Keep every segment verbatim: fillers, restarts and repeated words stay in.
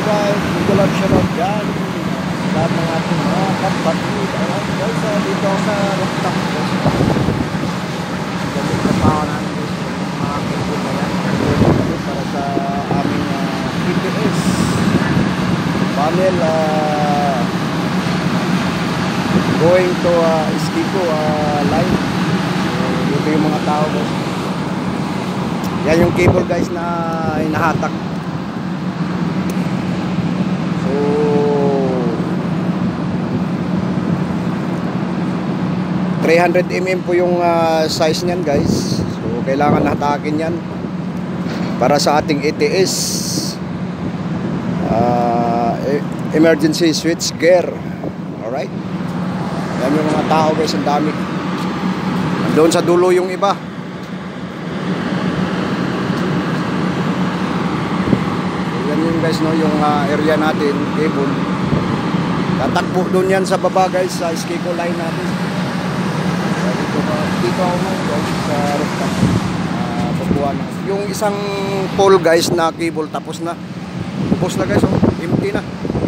Alright, good love siya lang dyan. Lahat ng ating mga kapatid. Alright guys, uh, dito ako sa rooftop. Gamit na pa ako namin guys. Yung mga kibul na yan. Para sa aming uh, E T S panel uh, going to uh, Iskiko uh, line. So, dito yung mga tao guys. Yan yung cable guys na hinahatak. So three hundred millimeter po yung uh, size niyan guys. So kailangan hatakin yan para sa ating E T S uh, emergency switch gear. Alright, yan yung mga tao guys, ang dami. Doon sa dulo yung iba. Yan yung guys no, yung uh, area natin, cable. Tatakbo doon yan sa baba guys, sa Iskiko line natin. Dito, uh, dito ako guys sa rooftop. Uh, Papuan na. Yung isang pole guys na cable tapos na. Tapos na guys, oh, empty na.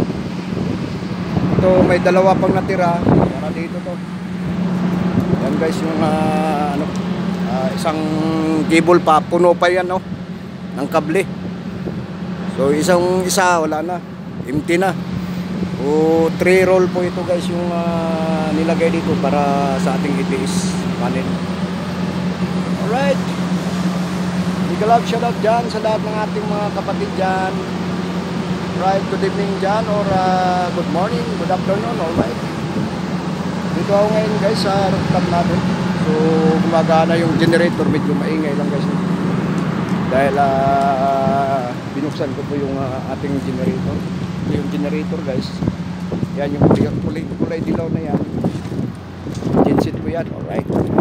Ito may dalawa pang natira. Para dito to. Yan guys yung uh, ano, uh, isang cable pa, puno pa yan no, ng kable. So isang isa wala na, empty na. O three roll po ito guys yung uh, nilagay dito para sa ating E T S panel. Alright, big love shout out dyan sa lahat ng ating mga kapatid dyan. Right, good evening dyan or uh, good morning, good afternoon. Alright, dito ako ngayon guys sa rooftop natin. So gumagana yung generator, medyo maingay lang guys dahil uh, binuksan ko po yung uh, ating generator. Yung generator guys, yan yung kulay, kulay dilaw na yan, genset po yan. Alright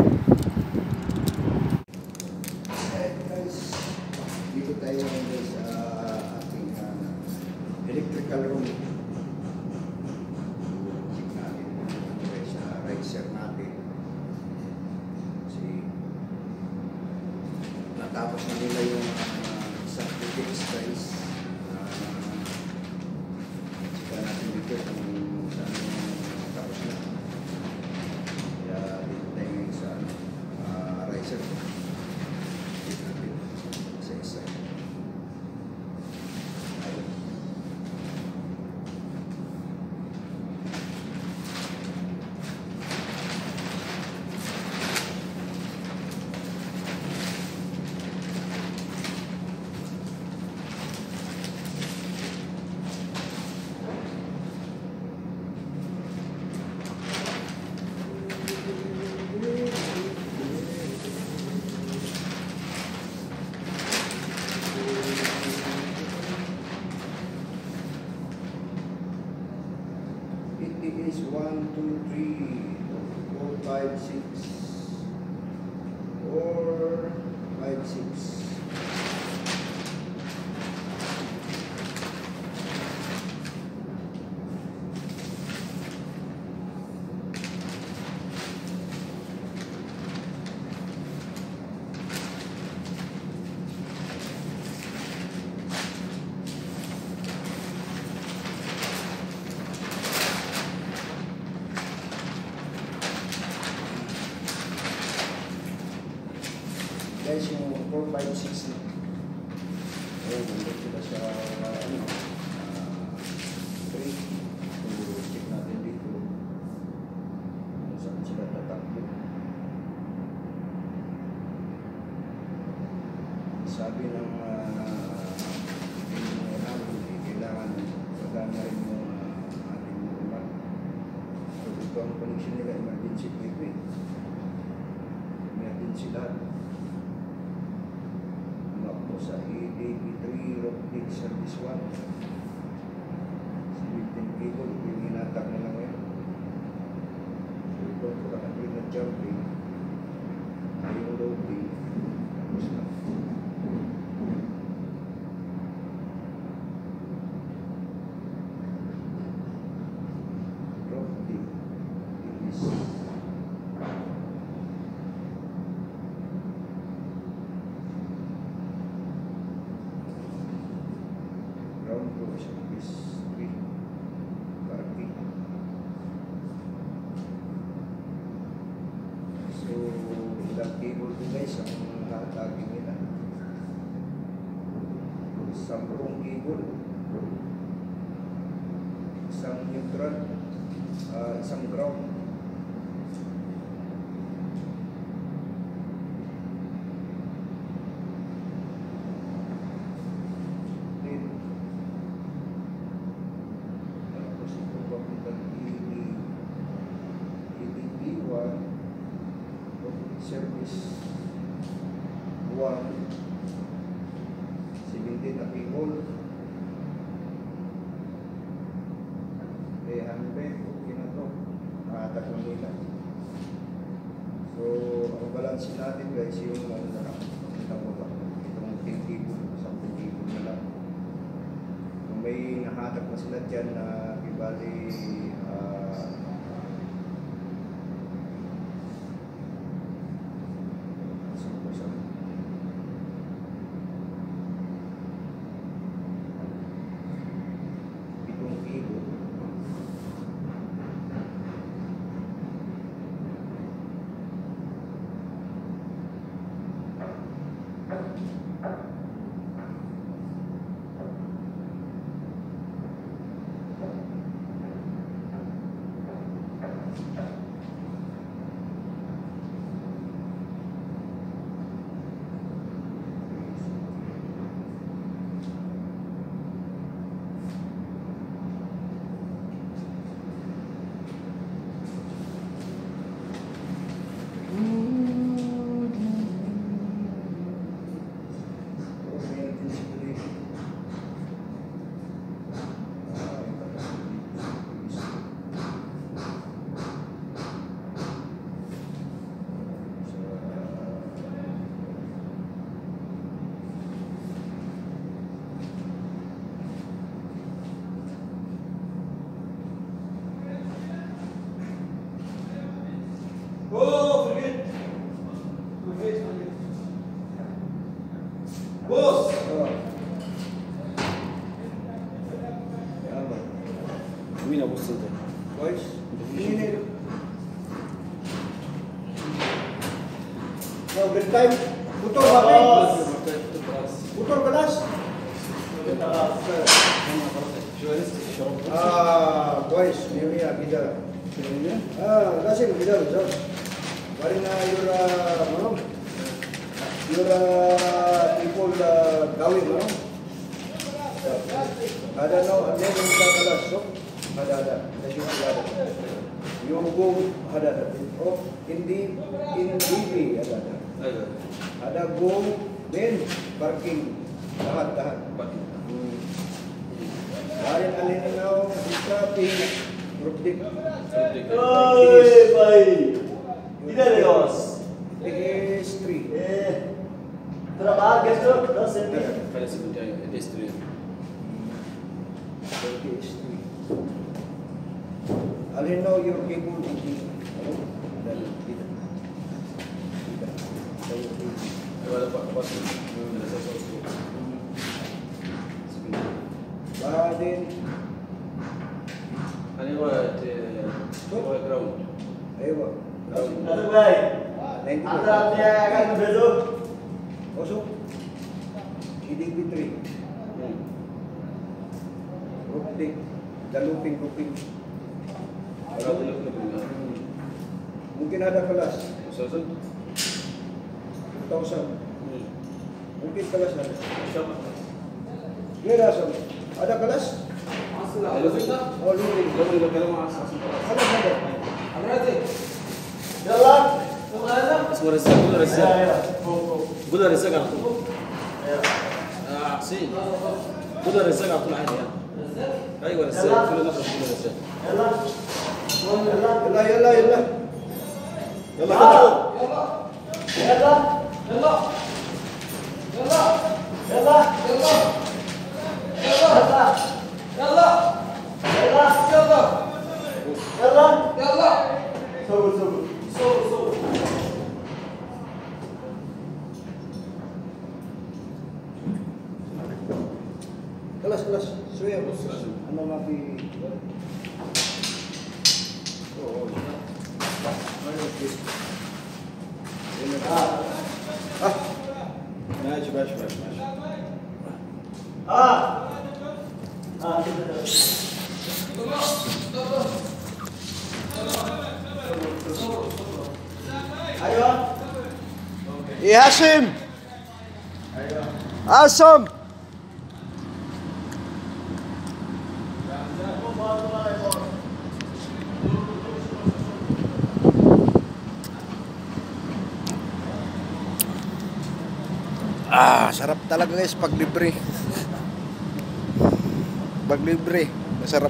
guys, dito tayo guys sa uh, ating uh, electrical room. Check natin guys sa riser natin kasi natapos na nila yung uh, isang fix guys. Natin dito kung saan yung tapos na. Kaya dito tayo ngayon sa uh, riser. Dito natin sa isa. Ayun. Is one, two, three, four, five, six, four, five, six. Guys, yung four, five, six na. Ayun, nandun sila sa ano, three. So, check natin dito kung saan sila tatakbo. Sabi ng engineer namin, kailangan pagana rin yung ating ulan. So, ito ang connection nila, emergency gateway. Emergency lahat. Sa A D B three rooftop service one fifteen cable yung hinatak nila ngayon. So ito po nakagrid na jumping yung loading tapos na rooftop is ground floor service. sampung cable, isang neutral, uh, isang ground. Then, tapos ito papuntang E D B one, service one, seventeen na cable, three hundred, okay na ito, nakatak lang nila. So, ang balance natin guys, yung ano na lang, kita mo lang, itong ten cable, sampung cable na lang. Kung may nakatak na sila dyan na ibali, uh, oh, forget. Forget, forget. Boss! oh. Tama. Mimi na boss ito. Boys, ini no, break time. Putol ba? Putol kelas. Ah, boys, ini ya kita. Ah, kasih kita besar. Mari na your uh, ano? Your uh, people uh, gawin ano? Ada no, ada yang kita kelas so. Ada ada. Ada yung ada. Yung go ada ada. Oh, hindi hindi ada ada. Ada go then parking lahat lahat. Hmm. Lain alin now shopping rooftop. Oi, bhai. Idhar hai boss. P S three. Eh. Thora bahar guest ho, दस second. पहले से कुछ है टेस्ट करिए P S three. Alin now your cable hindi. Dan kita. Kita. Saya ini. वाला पास मेरा सब उसको Baden. अने वो वो ग्राउंड Ewa. अरे भाई. अंदर आते हैं आगे तो भेजो. Osok. E D B three. Rooftop. Galuping looping. Kalau tu nak nak Mungkin ada kelas. Ustaz two thousand. Mungkin kelas ada. siapa Gila so. Ada kelas? Hello kita Oh, looping. kalau kita kalau mas Ada ada. Amrati. Jalan. Kemana? semua rasa gula rasa Ya ya. Go go. gula rasa kan tu Ya. ah si gula rasa kan tu lah ya kayak gula rasa gula rasa gula rasa Jalan. Jalan. Yalla yalla yalla. yalla Yalla. Yalla. Yalla. Yalla. Yalla. Yalla. Yalla. Yalla. Yalla. Yalla. Yalla. Yalla. Sabur sabur. Sabur sabur. Kelas kelas. Suya bos. Ano mapi? Oh. Ayo please. Ini ah. Ah. ماشي ماشي ماشي ماشي Ah. Ah. Ayo. Eh, Hashim! Awesome! Ah, sarap talaga guys pag libre. Pag libre, masarap.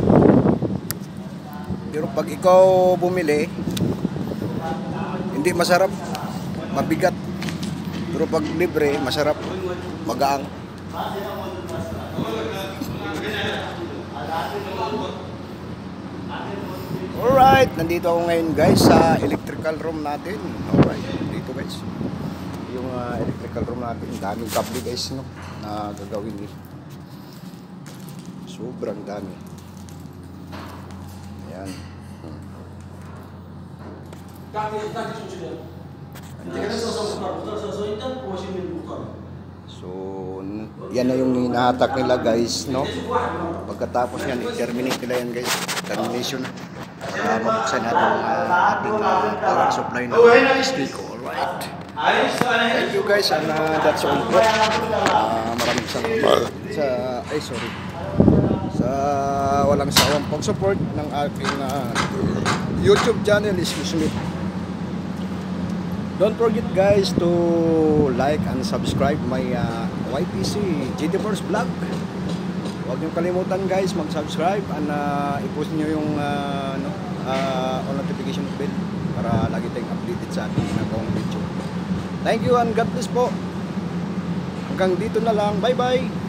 Pero pag ikaw bumili, hindi masarap, mabigat. Pero pag libre, masarap, magaang. Alright, nandito ako ngayon guys sa electrical room natin. Alright, dito guys. Yung uh, electrical room natin, daming kable guys, no, na gagawin eh. Sobrang dami. Ayan. Hmm. So, yan na yung hinahatak nila guys, no. Pagkatapos yan, i-terminate nila yan guys. Termination. Para mabuksan natin ang uh, ating uh, power supply na stick. Alright. Thank you guys, and uh, that's all po. Uh, maraming salamat sa, ay sorry, sa walang sawang pag-support ng aking uh, YouTube channel, excuse me. Don't forget guys to like and subscribe my uh, Y P C G T Force Vlog. Huwag niyong kalimutan guys mag-subscribe, and uh, i-post niyo yung uh, no, uh, on notification bell para lagi tayong updated sa ating ginagawang video. Thank you and God bless po. Hanggang dito na lang. Bye bye.